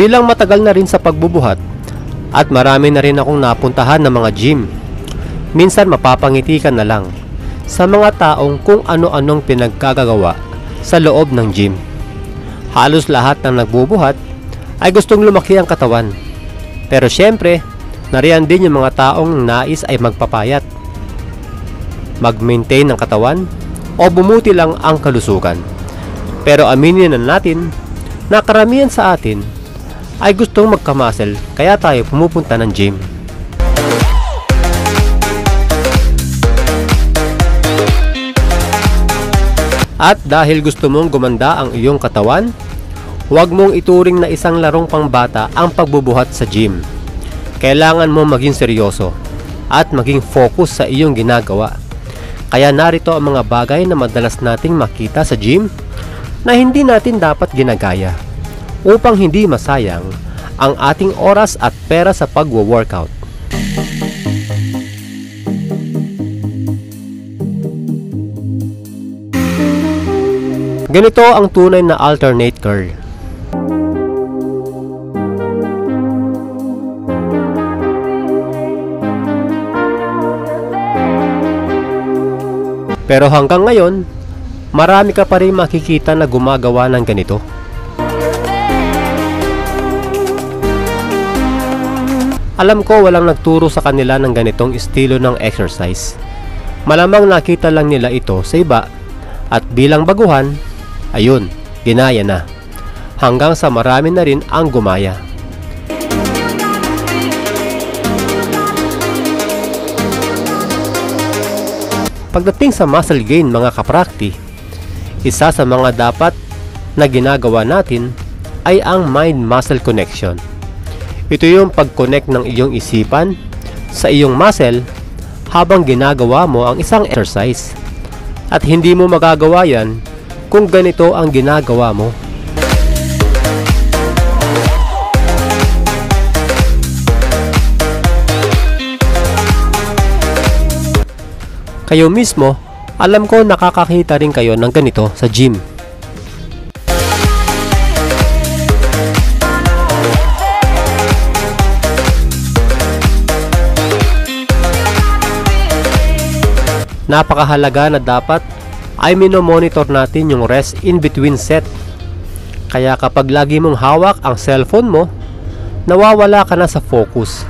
Bilang matagal na rin sa pagbubuhat at marami na rin akong napuntahan ng mga gym, minsan mapapangiti ka na lang sa mga taong kung ano-anong pinagkagagawa sa loob ng gym. Halos lahat ng nagbubuhat ay gustong lumaki ang katawan. Pero syempre, nariyan din yung mga taong nais ay magpapayat, mag-maintain ng katawan, o bumuti lang ang kalusugan. Pero aminin na natin na karamihan sa atin ay gustong magkamuscle, kaya tayo pumupunta ng gym. At dahil gusto mong gumanda ang iyong katawan, huwag mong ituring na isang larong pangbata ang pagbubuhat sa gym. Kailangan mo maging seryoso at maging focus sa iyong ginagawa. Kaya narito ang mga bagay na madalas nating makita sa gym na hindi natin dapat ginagaya upang hindi masayang ang ating oras at pera sa pagwo-workout. Ganito ang tunay na alternate curl. Pero hanggang ngayon, marami ka pa rin makikita na gumagawa ng ganito. Alam ko walang nagturo sa kanila ng ganitong estilo ng exercise. Malamang nakita lang nila ito sa iba at bilang baguhan, ayun, ginaya na. Hanggang sa marami na rin ang gumaya. Pagdating sa muscle gain mga kaprakti, isa sa mga dapat na ginagawa natin ay ang mind-muscle connection. Ito yung pag-connect ng iyong isipan sa iyong muscle habang ginagawa mo ang isang exercise. At hindi mo magagawa yan kung ganito ang ginagawa mo. Kayo mismo, alam ko nakakakita rin kayo ng ganito sa gym. Napakahalaga na dapat ay minomonitor natin yung rest in between set. Kaya kapag lagi mong hawak ang cellphone mo, nawawala ka na sa focus.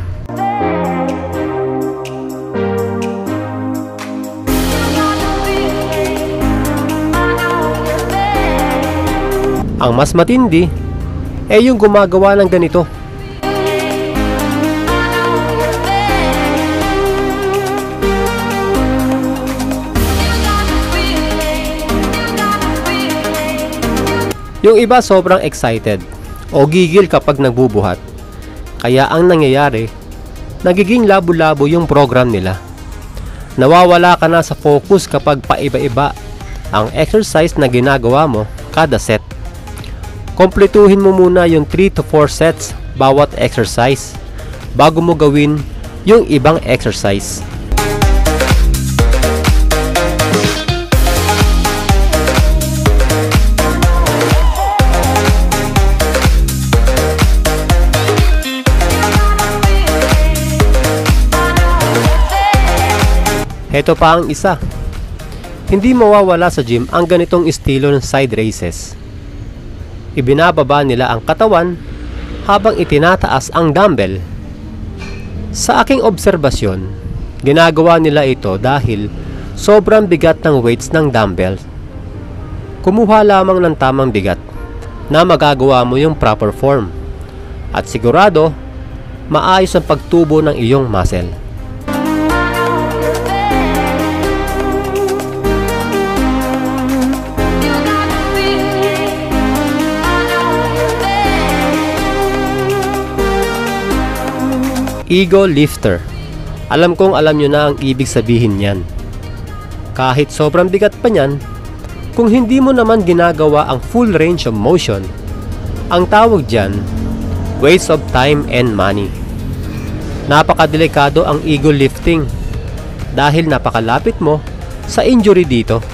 Ang mas matindi ay yung gumagawa ng ganito. Yung iba sobrang excited o gigil kapag nagbubuhat. Kaya ang nangyayari, nagiging labo-labo yung program nila. Nawawala ka na sa focus kapag paiba-iba ang exercise na ginagawa mo kada set. Kompletuhin mo muna yung 3 to 4 sets bawat exercise bago mo gawin yung ibang exercise. Heto pa ang isa. Hindi mawawala sa gym ang ganitong estilo ng side raises. Ibinababa nila ang katawan habang itinataas ang dumbbell. Sa aking obserbasyon, ginagawa nila ito dahil sobrang bigat ng weights ng dumbbell. Kumuha lamang ng tamang bigat na magagawa mo yung proper form at sigurado maayos ang pagtubo ng iyong muscle. Ego lifter. Alam kong alam nyo na ang ibig sabihin niyan. Kahit sobrang bigat pa niyan, kung hindi mo naman ginagawa ang full range of motion, ang tawag dyan, waste of time and money. Napakadelikado ang ego lifting dahil napakalapit mo sa injury dito.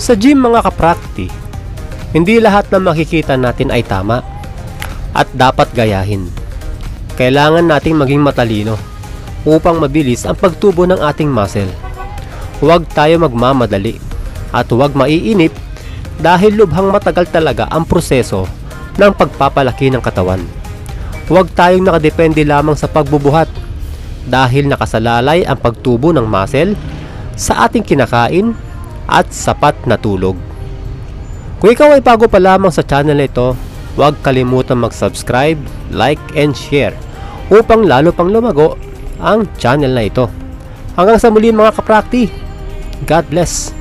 Sa gym mga kaprakti, hindi lahat na makikita natin ay tama at dapat gayahin. Kailangan nating maging matalino upang mabilis ang pagtubo ng ating muscle. Huwag tayo magmamadali at huwag maiinip dahil lubhang matagal talaga ang proseso ng pagpapalaki ng katawan. Huwag tayong nakadepende lamang sa pagbubuhat dahil nakasalalay ang pagtubo ng muscle sa ating kinakain at sapat na tulog. Kung ikaw ay bago pa lamang sa channel na ito, huwag kalimutan mag-subscribe, like, and share upang lalo pang lumago ang channel na ito. Hanggang sa muli mga kaprakti, God bless!